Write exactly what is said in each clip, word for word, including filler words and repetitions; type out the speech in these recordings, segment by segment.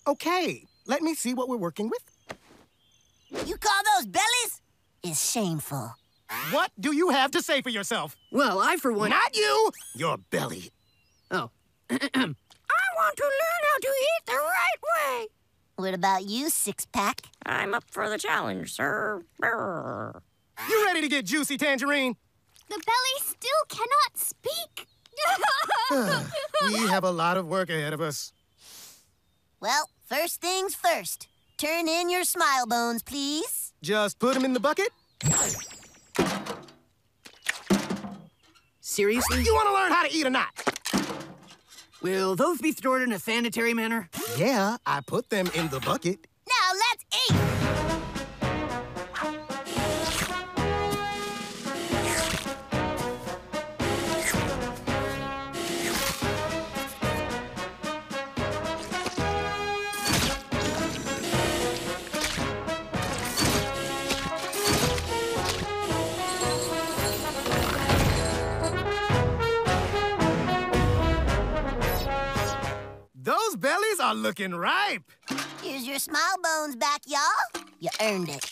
Okay, let me see what we're working with. You call those bellies? It's shameful. What do you have to say for yourself? Well, I, for one... Not you! Your belly. Oh. I want to learn how to eat the right way. What about you, six-pack? I'm up for the challenge, sir. Brr. You ready to get juicy, Tangerine? The belly still cannot speak. We have a lot of work ahead of us. Well, first things first. Turn in your smile bones, please. Just put them in the bucket. Seriously? You want to learn how to eat or not? Will those be stored in a sanitary manner? Yeah, I put them in the bucket. Now let's eat! Those bellies are looking ripe. Here's your smile bones back, y'all. You earned it.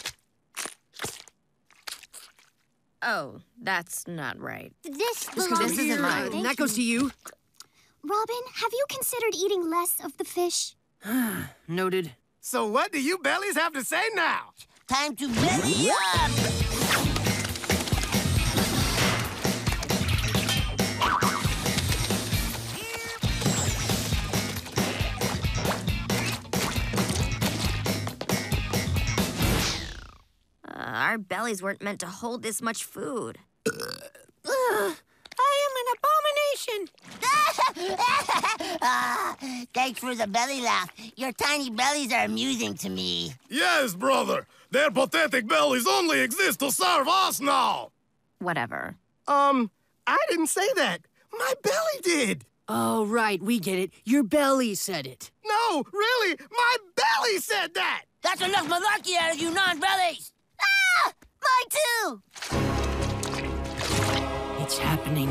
Oh, that's not right. This This, belongs this to isn't you. mine. Thank That goes to you. Robin, have you considered eating less of the fish? Noted. So what do you bellies have to say now? Time to belly up! Our bellies weren't meant to hold this much food. I am an abomination. Ah, thanks for the belly laugh. Your tiny bellies are amusing to me. Yes, brother. Their pathetic bellies only exist to serve us now. Whatever. Um, I didn't say that. My belly did. Oh, right, we get it. Your belly said it. No, really, my belly said that. That's enough malarkey out of you non-bellies. Ah! Mine too! It's happening.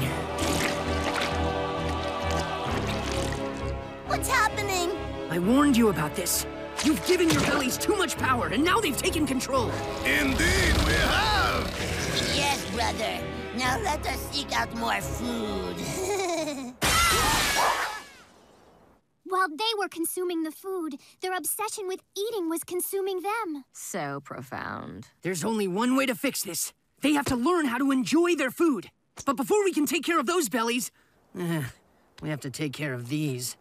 What's happening? I warned you about this. You've given your bellies too much power, and now they've taken control. Indeed, we have. Yes, brother. Now let us seek out more food. While they were consuming the food, their obsession with eating was consuming them. So profound. There's only one way to fix this. They have to learn how to enjoy their food. But before we can take care of those bellies, eh, we have to take care of these.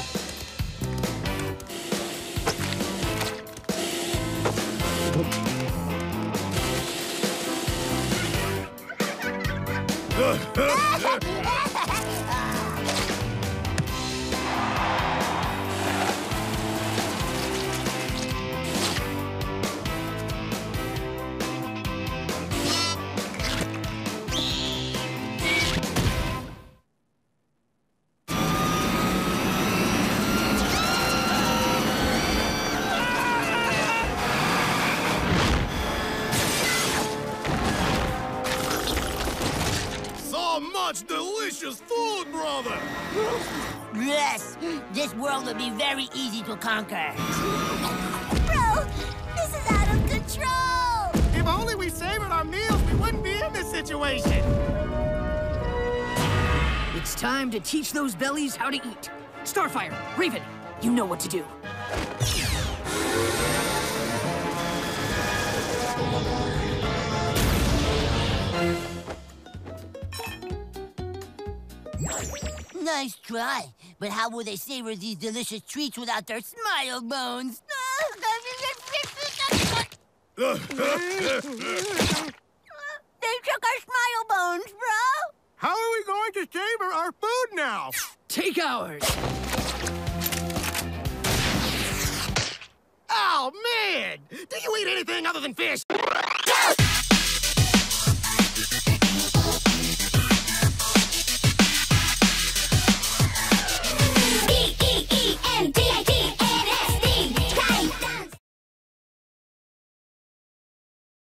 So much delicious food, brother. Yes, this world will be very easy to conquer. Bro, this is out of control! If only we savored our meals, we wouldn't be in this situation. It's time to teach those bellies how to eat. Starfire, Raven, you know what to do. Nice try, but how will they savor these delicious treats without their smile bones? They took our smile bones, bro! How are we going to savor our food now? Take ours. Oh, man! Do you eat anything other than fish?